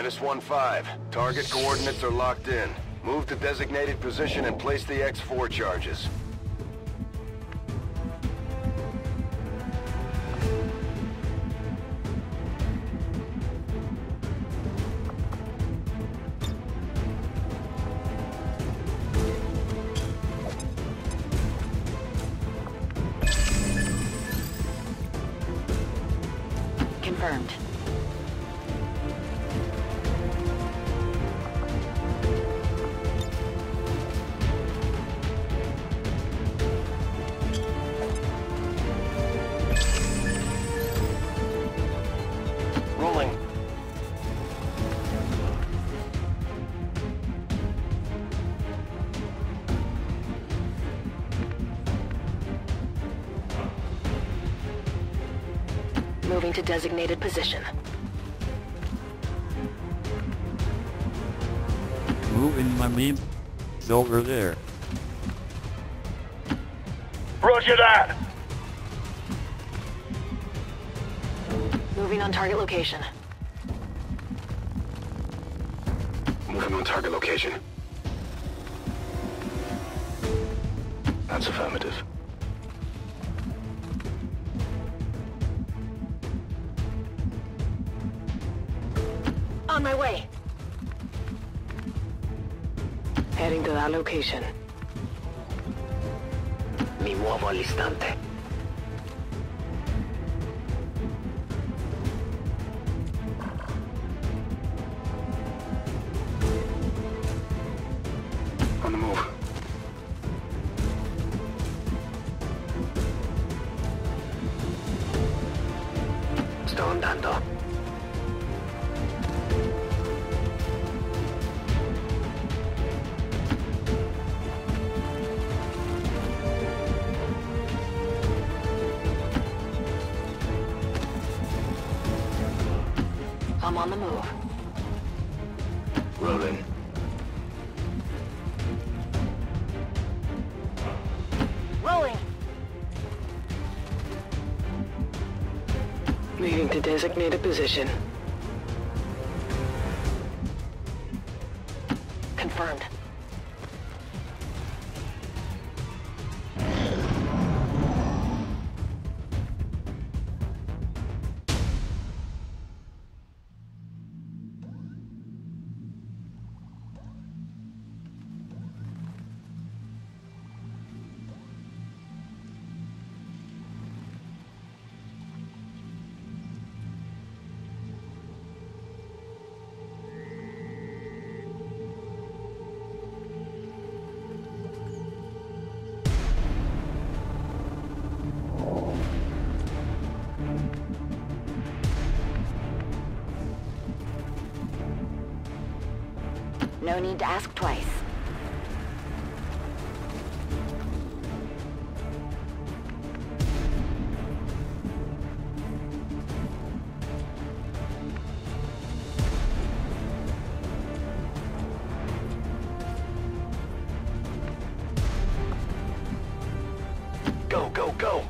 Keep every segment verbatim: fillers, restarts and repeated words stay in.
Minus one five. Target coordinates are locked in. Move to designated position and place the X four charges. Confirmed. Rolling. Moving to designated position. Moving my meme. It's over there. Roger that! Moving on target location. Moving on target location. That's affirmative. On my way. Heading to that location. Mi muevo al instante. On the move. Sto andando. I'm on the move. Rolling. Rolling. Moving to designated position. Confirmed. No need to ask twice. Go, go, go!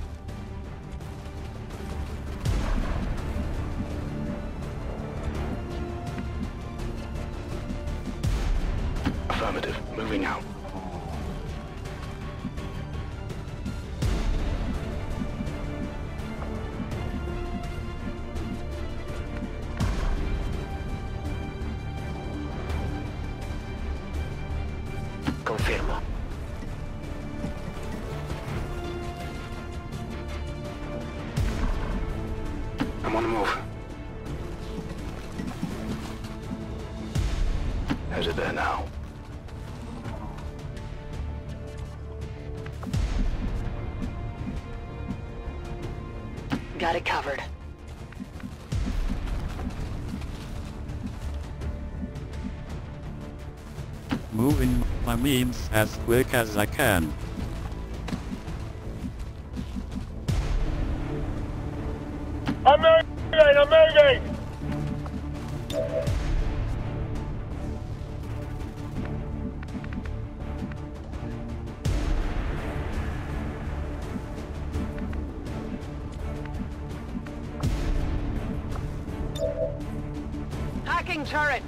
Affirmative. Moving out. Confirmo. I'm on the move. Headed there now. Got it covered. Moving my memes as quick as I can. I'm moving! I'm moving! Hack Tracking turret!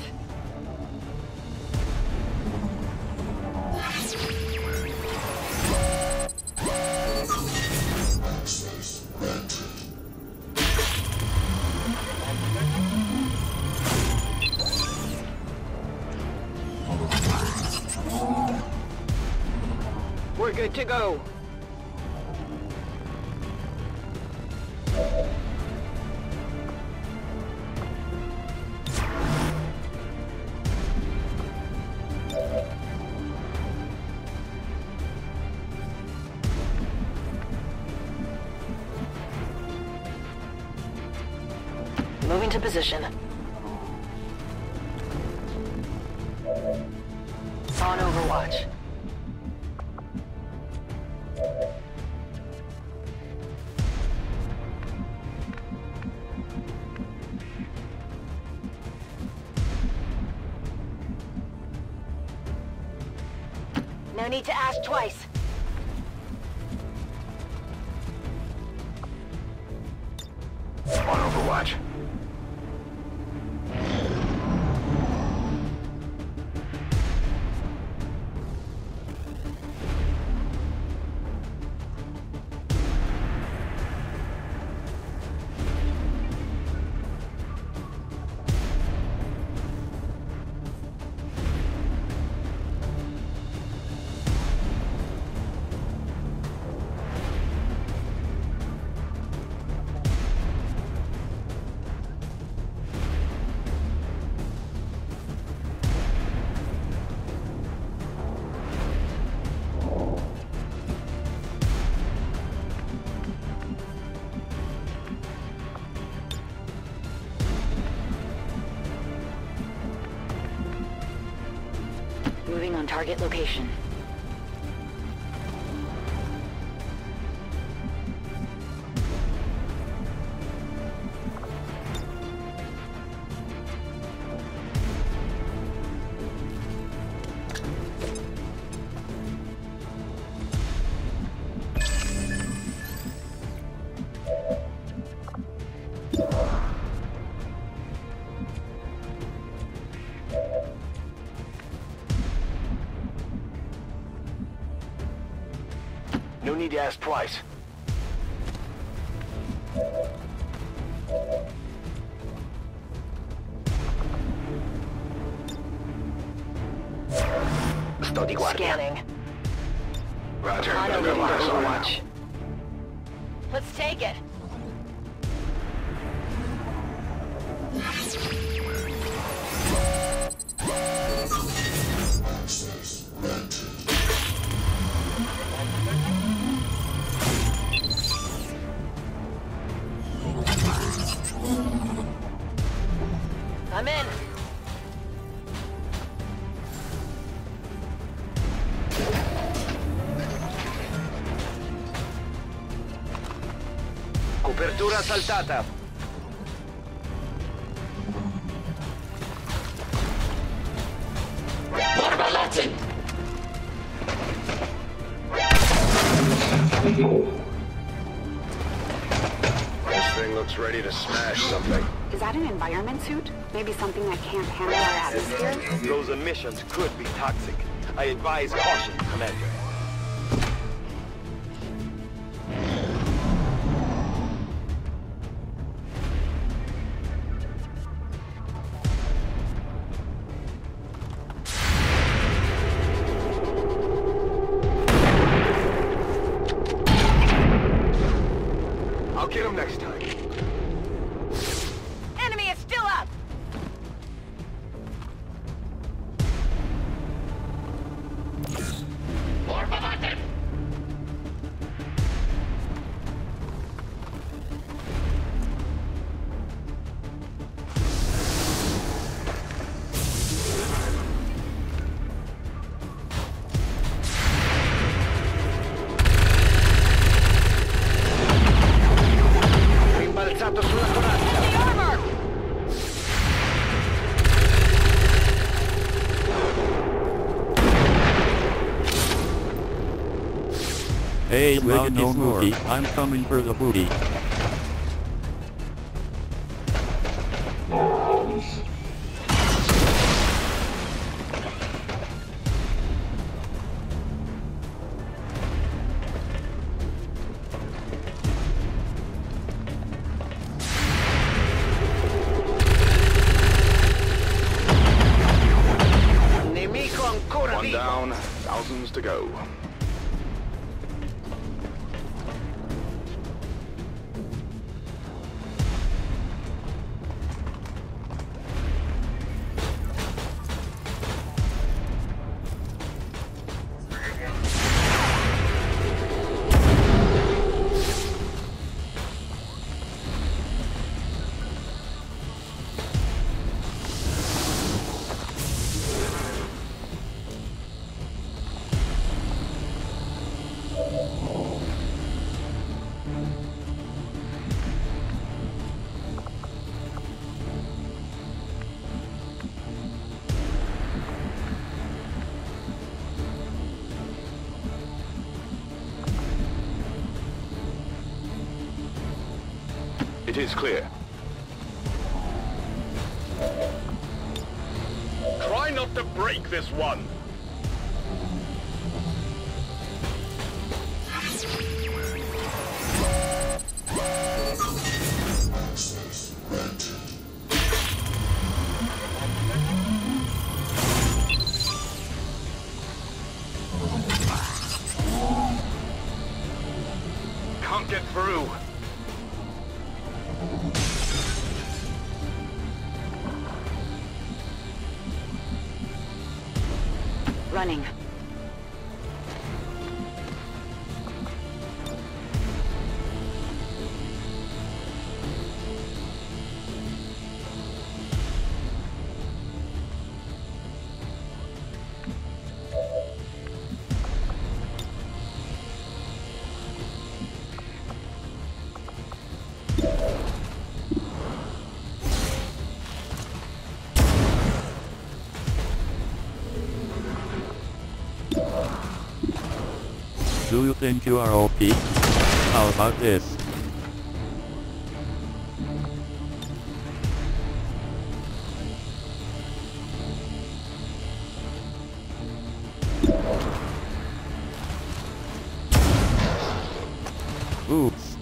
We're good to go. Moving to position. On Overwatch. No need to ask twice. On Overwatch. Moving on target location. No need to ask twice. Sto di guardia. Scanning. Roger. On Overwatch. Overwatch. Let's take it. I'm in. Copertura saltata. This thing looks ready to smash something. Is that an environment suit? Maybe something that can't handle our atmosphere? Those emissions could be toxic. I advise caution, Commander. I'll get him next time. Enemy is still up! Rimbalzato sulla corazza. The armor! Hey, well, no movie. I'm coming for the booty. to go. It is clear. Try not to break this one. Can't get through. Running. Do you think you are O P? How about this? Oops.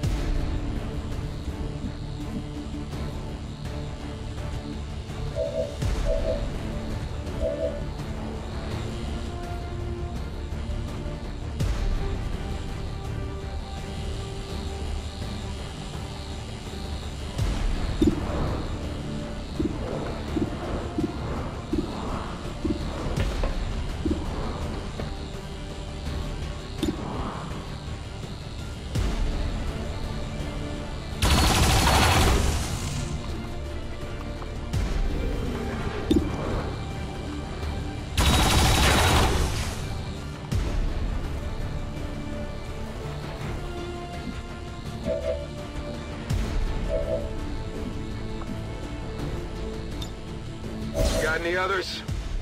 Got any others?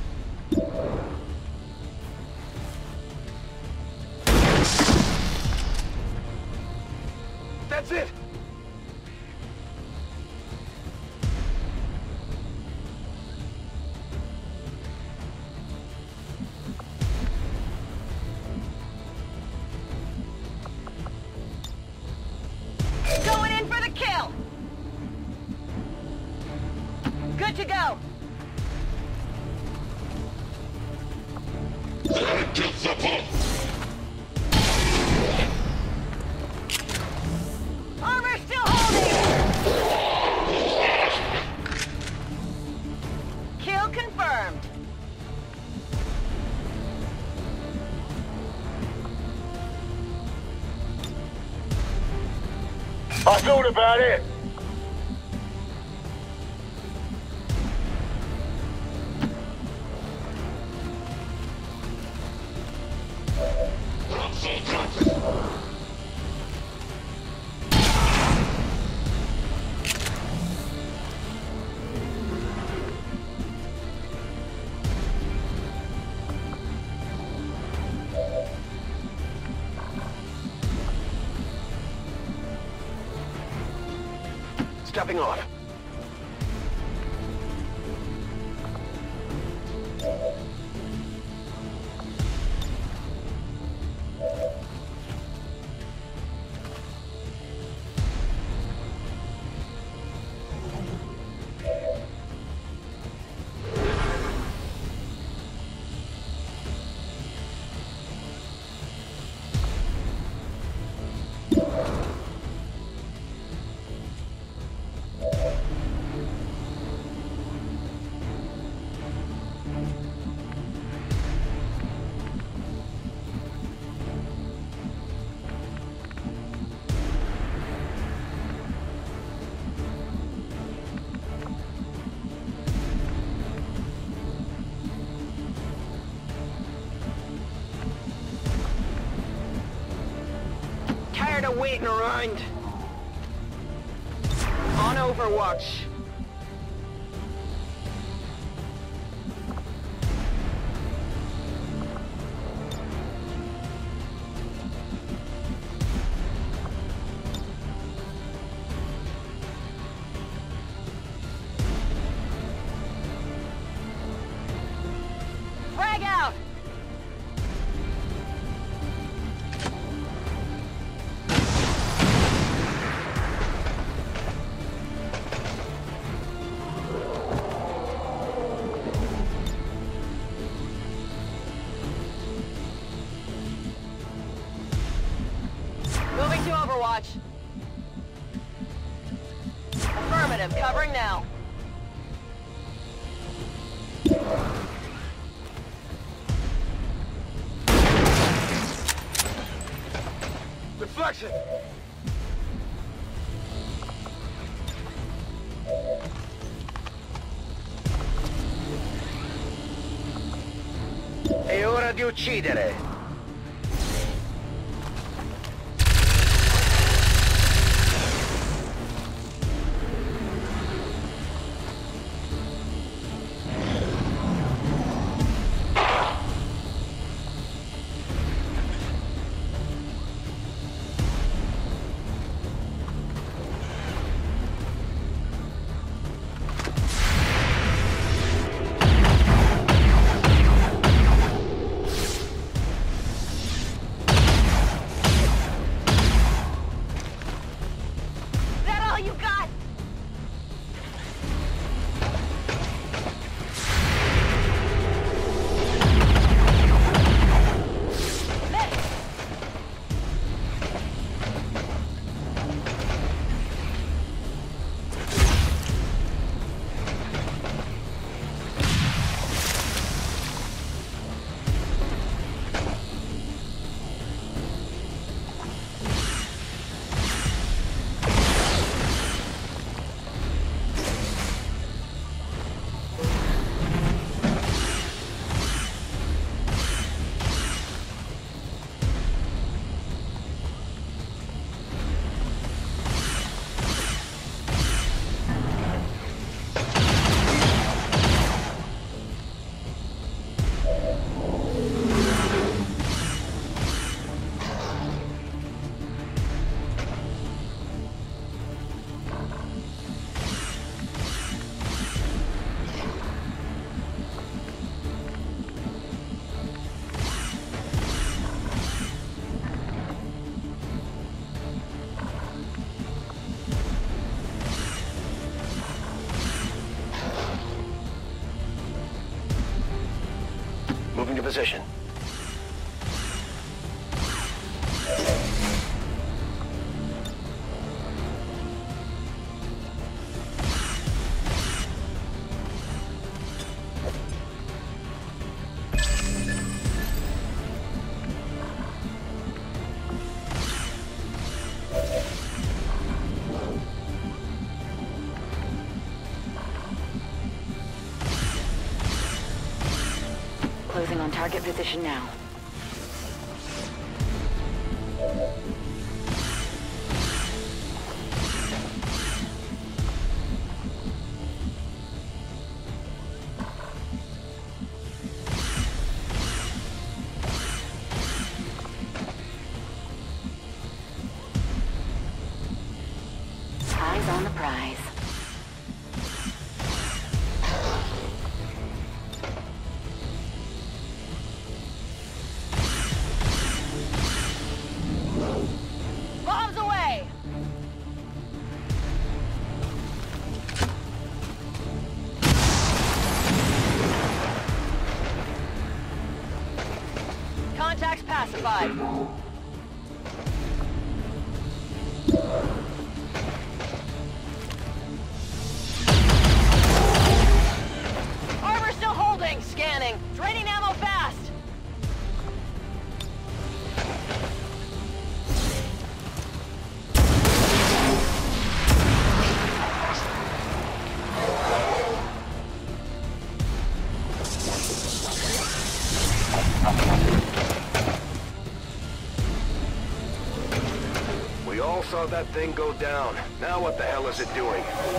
That's it. Going in for the kill! Good to go! Armor still holding! Kill confirmed. I thought about it. Stepping off. tired of waiting around. On Overwatch. Frag out! Moving to Overwatch. Affirmative, covering now. Deflection! È ora di uccidere! Moving to position. Closing on target position now. Eyes on the prize. Bombs away! Contacts pacified. Armor still holding. Scanning. Draining ammo fast. saw that thing go down. Now what the hell is it doing?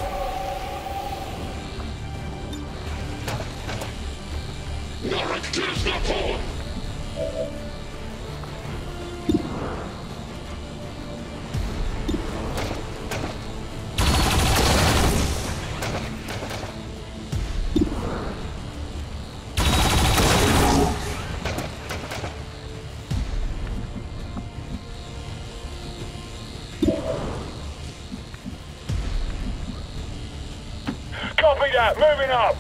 Copy that, moving up!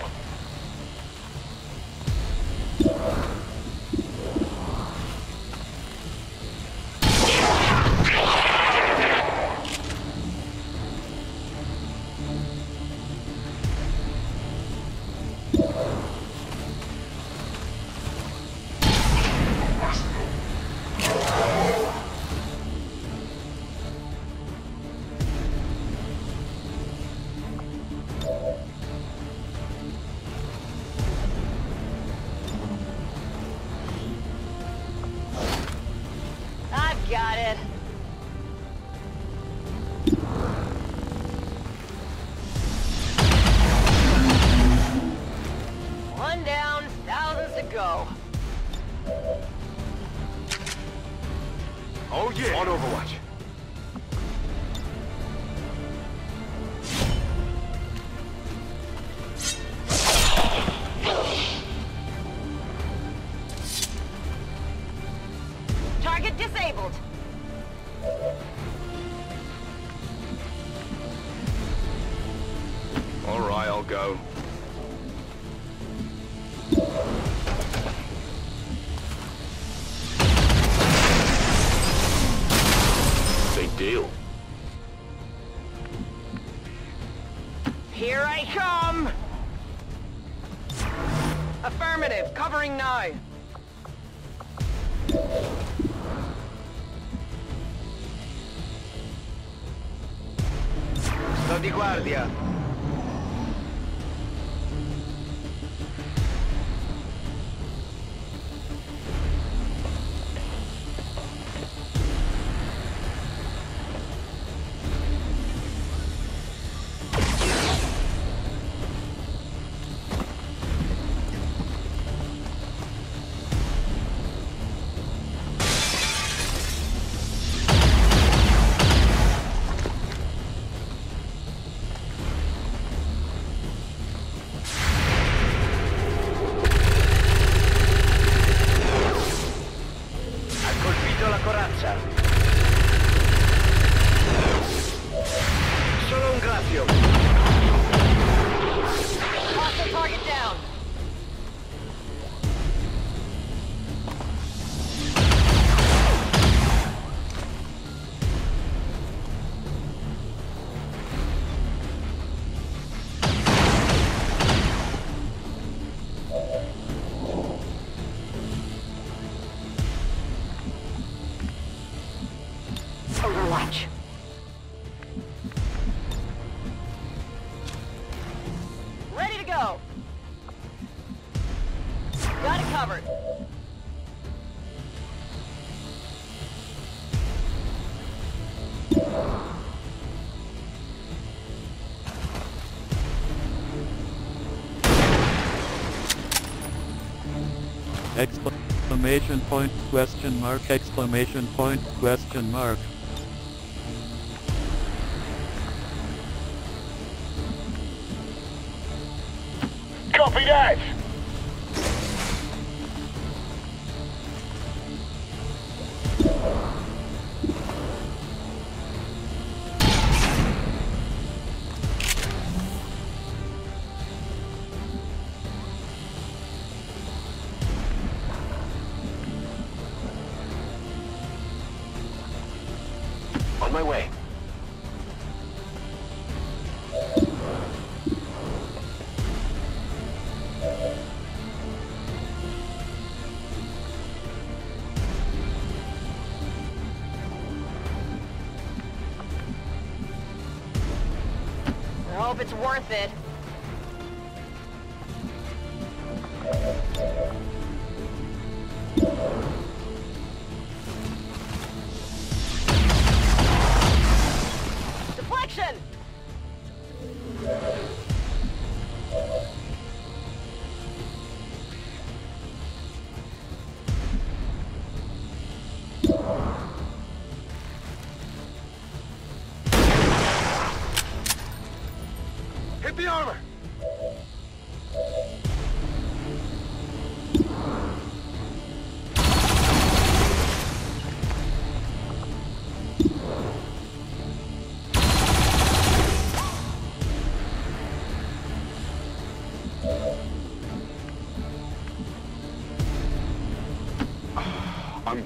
Got it. One down, thousands to go. Oh yeah! On Overwatch. Target disabled. All right, I'll go. Big deal. Here I come! Affirmative, covering now. Sto di guardia. Solo un graffio. Hostile target down. Overwatch. Ready to go. Got it covered. Exclamation point, question mark, exclamation point, question mark. Copy that! On my way. I hope it's worth it.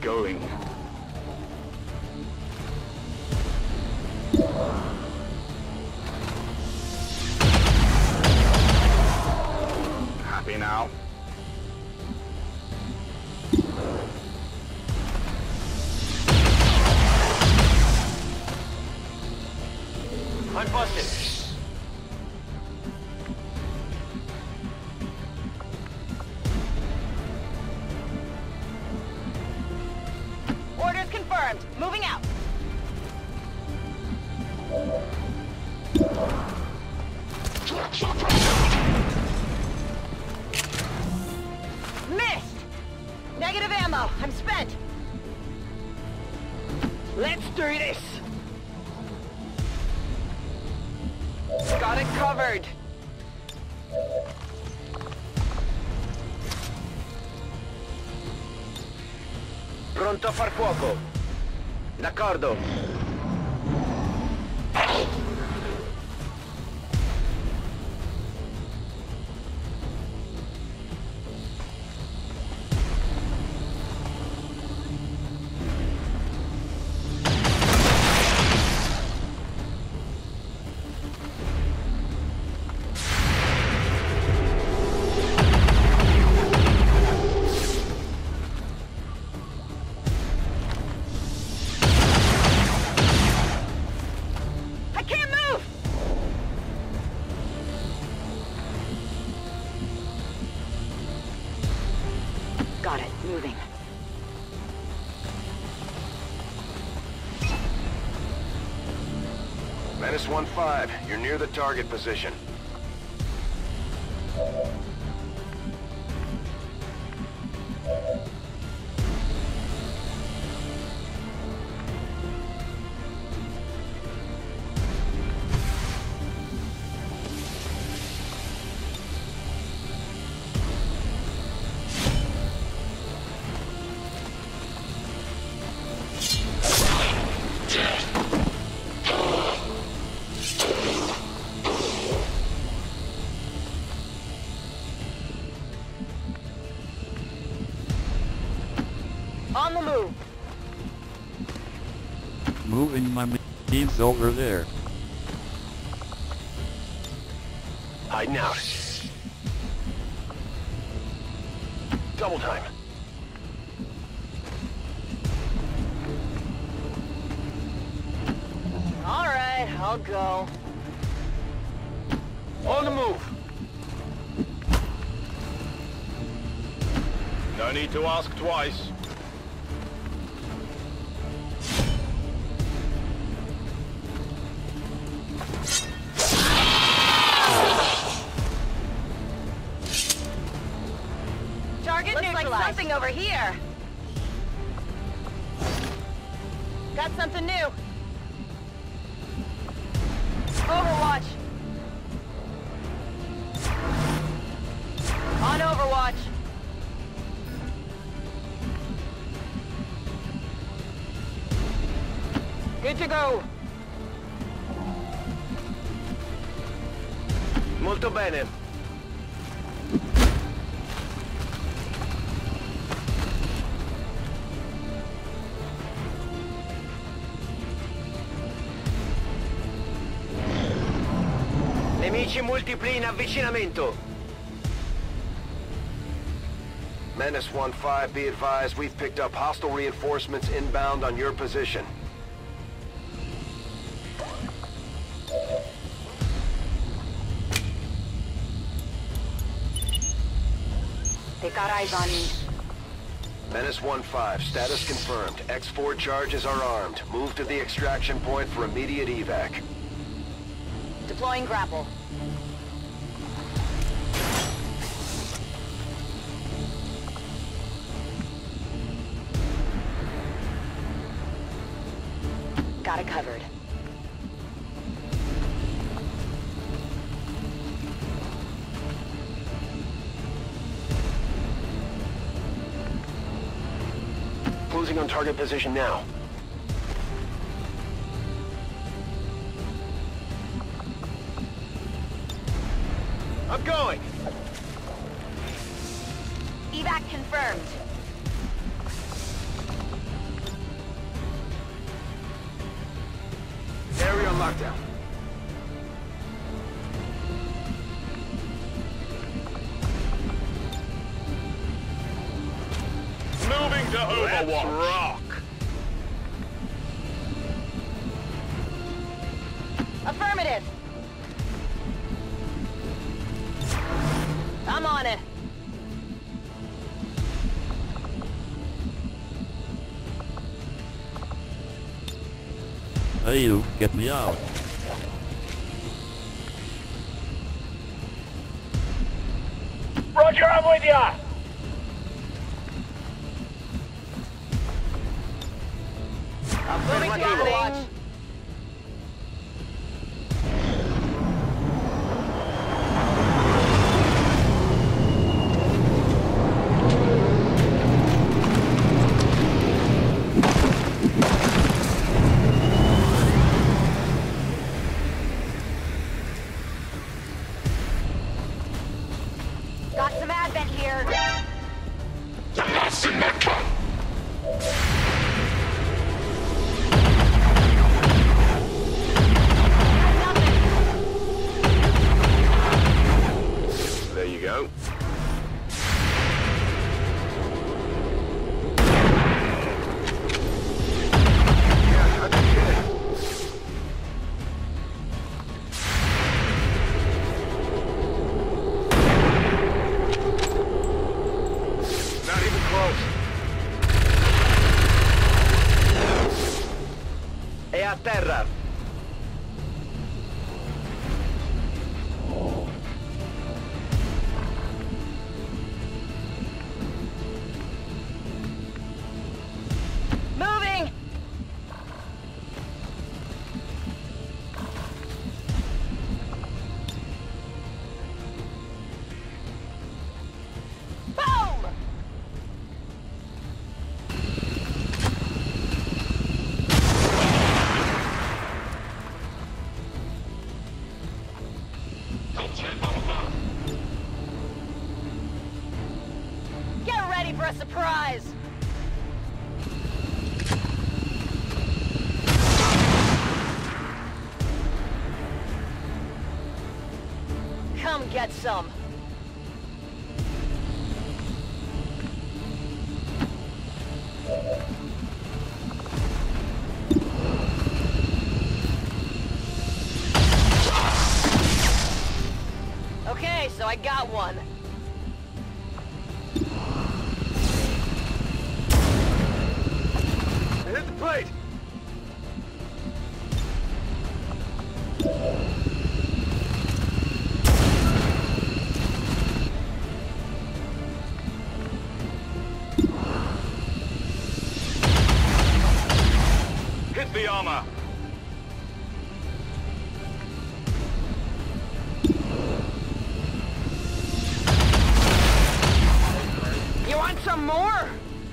going. Happy now? I'm busted. Orders confirmed. Moving out. Missed! Negative ammo. I'm spent. Let's do this! Got it covered. Pronto a far fuoco. D'accordo. Got it. Moving. Menace one five, you're near the target position. On the move. Moving my teams over there. Hiding out. Double time. All right, I'll go. On the move. No need to ask twice. Target Looks neutralized. Like something over here. Got something new. Overwatch. On Overwatch. Good to go. Molto bene. Nemici multipli in avvicinamento. Menace one five, be advised, we've picked up hostile reinforcements inbound on your position. They got eyes on me. Menace one five, status confirmed. X four charges are armed. Move to the extraction point for immediate evac. Deploying grapple. Got it covered. Closing on target position now. I'm going. Evac confirmed. lockdown. Moving to Overwatch. Let's rock. Affirmative. I'm on it. Hey you, get me out. Roger, I'm with ya. Moving to Overwatch. Got some advent here. There you go. Yeah, I can get it. Not even close. È a terra. Moving. Boom! Get ready for a surprise! Come get some. Okay, so I got one. Hit the plate. Hit the armor. You want some more?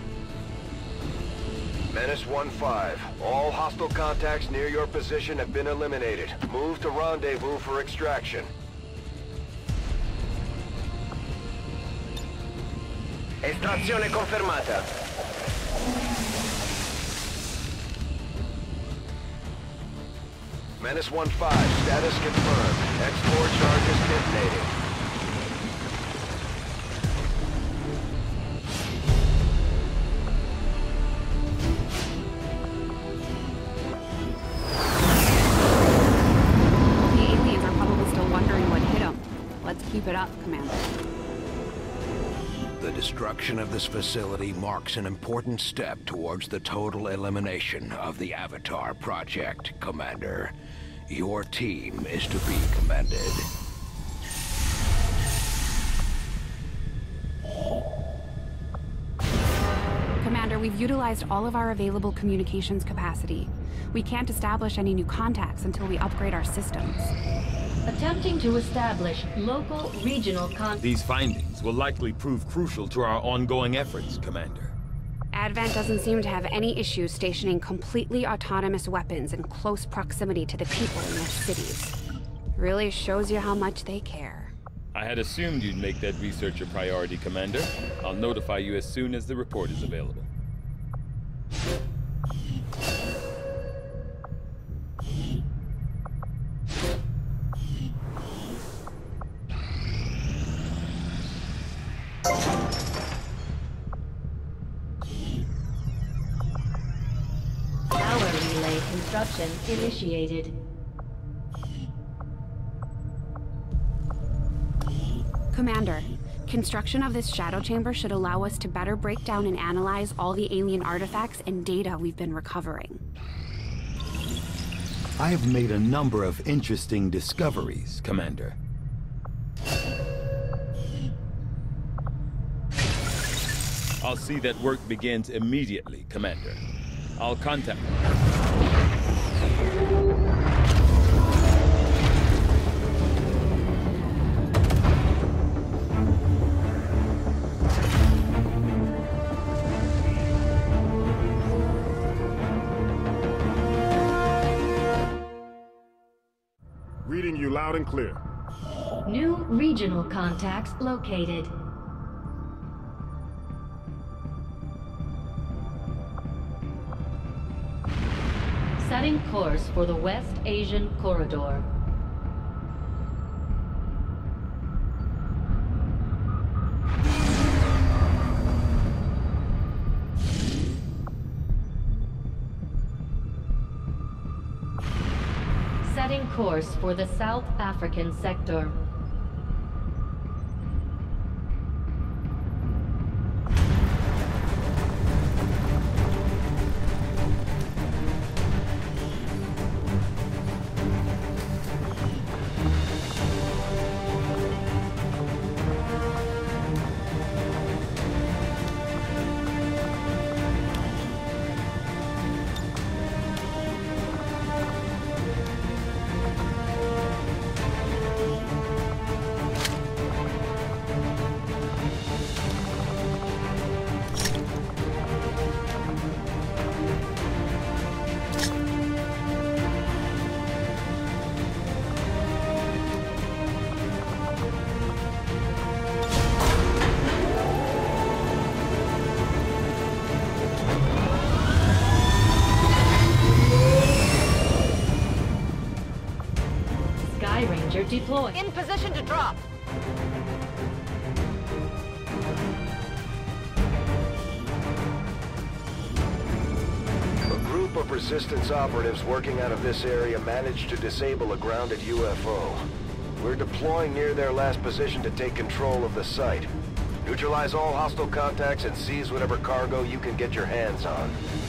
Menace one five. All hostile contacts near your position have been eliminated. Move to rendezvous for extraction. Estrazione confermata. Menace one five. Status confirmed. X four charges detonating. The aliens are probably still wondering what hit them. Let's keep it up, Commander. The destruction of this facility marks an important step towards the total elimination of the Avatar Project, Commander. Your team is to be commended. Commander, we've utilized all of our available communications capacity. We can't establish any new contacts until we upgrade our systems. Attempting to establish local, regional con- These findings will likely prove crucial to our ongoing efforts, Commander. Advent doesn't seem to have any issues stationing completely autonomous weapons in close proximity to the people in their cities. Really shows you how much they care. I had assumed you'd make that research a priority, Commander. I'll notify you as soon as the report is available. construction initiated. Commander, construction of this shadow chamber should allow us to better break down and analyze all the alien artifacts and data we've been recovering. I have made a number of interesting discoveries, Commander. I'll see that work begins immediately, Commander. I'll contact you. Reading you loud and clear. New regional contacts located. Setting course for the West Asian Corridor. Setting course for the South African sector. Deploy. In position to drop. A group of Resistance operatives working out of this area managed to disable a grounded U F O. We're deploying near their last position to take control of the site. Neutralize all hostile contacts and seize whatever cargo you can get your hands on.